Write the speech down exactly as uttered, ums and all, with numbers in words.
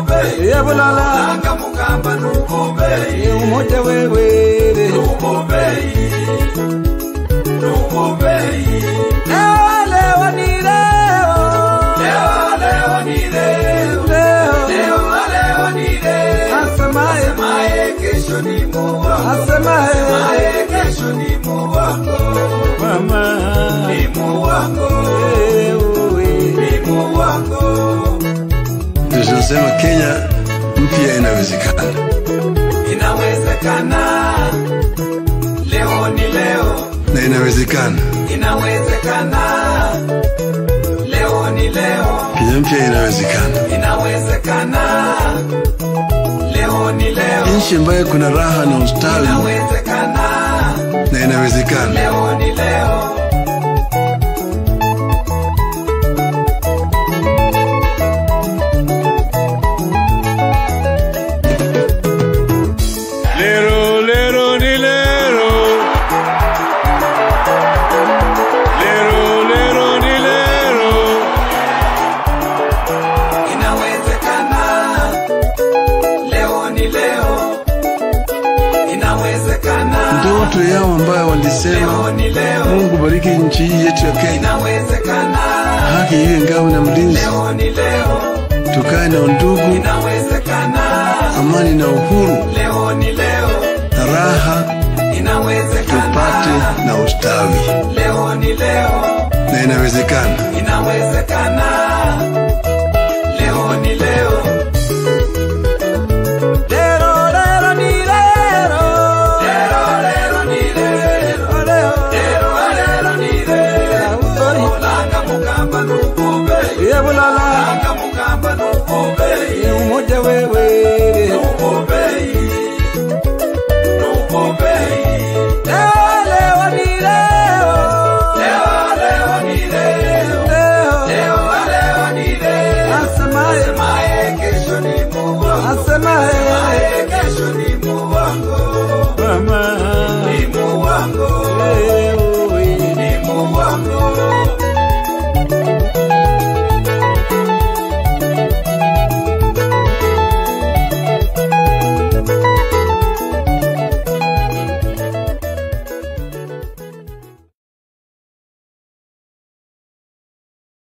numube Yabulala Nanga mukamba numube Umoja wewe Numube Numube Leo leo ni leo Leo leo ni leo Leo Leo leo ni leo Asemaye Asemaye kesho ni Mungu Asemaye Asemaye kesho ni Mungu wako Mama Ni Mungu wako Ni Mungu wako. Tunasema Kenya mpya inawezekana. Inawezekana. Leo ni leo. Na inawezekana. Inawezekana. Leo ni leo. Kenya mpya inawezekana. Inawezekana. Leo ni leo. Nchi ambayo kuna raha na ustawi. Inawezekana. Na inawezekana. Leo ni leo. Ndoto yao ambayo walisema Mungu bariki nchi hii yetu ya Kenya. Inawezekana. Haki iwe ngao na mlinzi. Leo ni leo. Tukae na undugu. Inawezekana. Amani na uhuru. Leo ni leo. Raha. Inawezekana. Tupate na ustawi. Leo ni leo. Na inawezekana. Inawezekana. Leo ni leo.